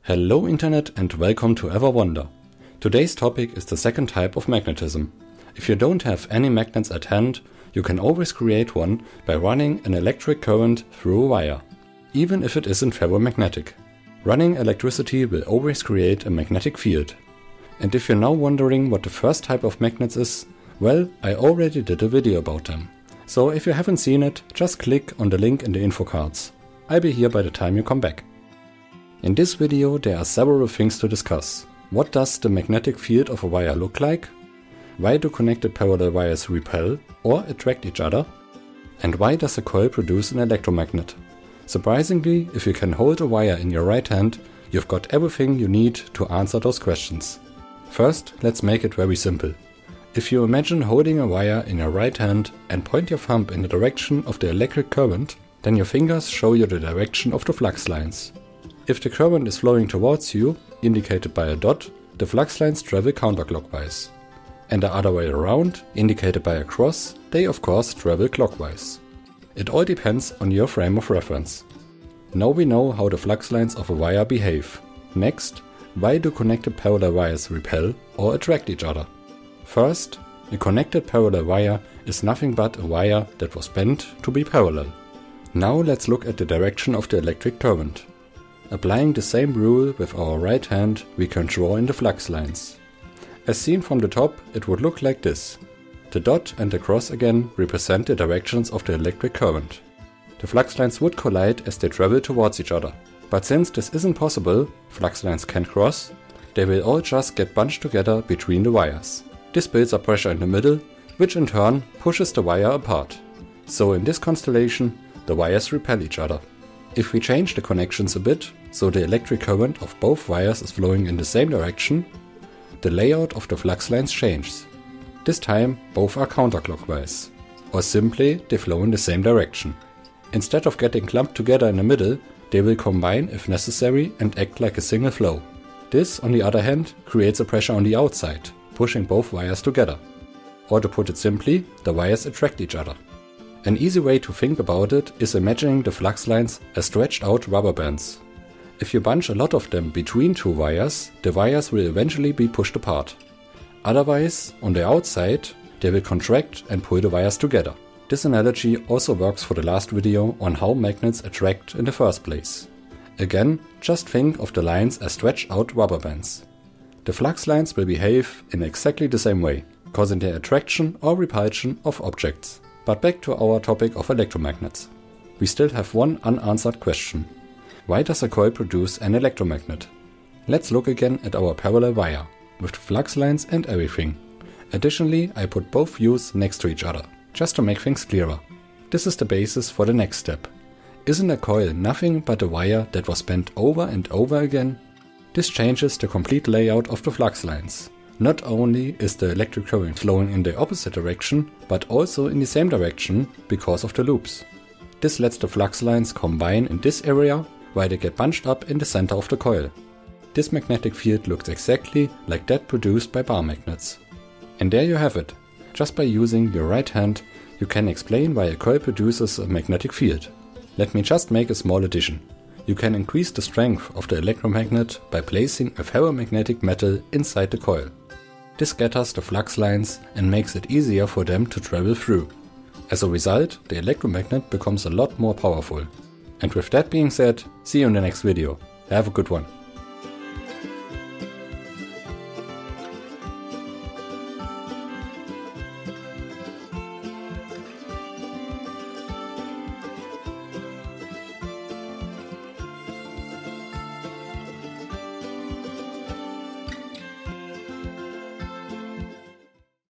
Hello Internet and welcome to Ever Wonder. Today's topic is the second type of magnetism. If you don't have any magnets at hand, you can always create one by running an electric current through a wire, even if it isn't ferromagnetic. Running electricity will always create a magnetic field. And if you're now wondering what the first type of magnets is, well, I already did a video about them. So if you haven't seen it, just click on the link in the info cards. I'll be here by the time you come back. In this video there are several things to discuss. What does the magnetic field of a wire look like? Why do connected parallel wires repel or attract each other? And why does a coil produce an electromagnet? Surprisingly, if you can hold a wire in your right hand, you've got everything you need to answer those questions. First, let's make it very simple. If you imagine holding a wire in your right hand and point your thumb in the direction of the electric current, then your fingers show you the direction of the flux lines. If the current is flowing towards you, indicated by a dot, the flux lines travel counterclockwise. And the other way around, indicated by a cross, they of course travel clockwise. It all depends on your frame of reference. Now we know how the flux lines of a wire behave. Next, why do connected parallel wires repel or attract each other? First, a connected parallel wire is nothing but a wire that was bent to be parallel. Now let's look at the direction of the electric current. Applying the same rule with our right hand, we can draw in the flux lines. As seen from the top, it would look like this. The dot and the cross again represent the directions of the electric current. The flux lines would collide as they travel towards each other. But since this isn't possible, flux lines can't cross, they will all just get bunched together between the wires. This builds up pressure in the middle, which in turn pushes the wire apart. So in this constellation, the wires repel each other. If we change the connections a bit, so the electric current of both wires is flowing in the same direction, the layout of the flux lines changes. This time both are counterclockwise, or simply they flow in the same direction. Instead of getting clumped together in the middle, they will combine if necessary and act like a single flow. This, on the other hand, creates a pressure on the outside, pushing both wires together. Or to put it simply, the wires attract each other. An easy way to think about it is imagining the flux lines as stretched out rubber bands. If you bunch a lot of them between two wires, the wires will eventually be pushed apart. Otherwise, on the outside, they will contract and pull the wires together. This analogy also works for the last video on how magnets attract in the first place. Again, just think of the lines as stretched out rubber bands. The flux lines will behave in exactly the same way, causing the attraction or repulsion of objects. But back to our topic of electromagnets. We still have one unanswered question. Why does a coil produce an electromagnet? Let's look again at our parallel wire, with flux lines and everything. Additionally, I put both views next to each other, just to make things clearer. This is the basis for the next step. Isn't a coil nothing but a wire that was bent over and over again? This changes the complete layout of the flux lines. Not only is the electric current flowing in the opposite direction, but also in the same direction because of the loops. This lets the flux lines combine in this area while they get bunched up in the center of the coil. This magnetic field looks exactly like that produced by bar magnets. And there you have it. Just by using your right hand, you can explain why a coil produces a magnetic field. Let me just make a small addition. You can increase the strength of the electromagnet by placing a ferromagnetic metal inside the coil. This scatters the flux lines and makes it easier for them to travel through. As a result, the electromagnet becomes a lot more powerful. And with that being said, see you in the next video. Have a good one.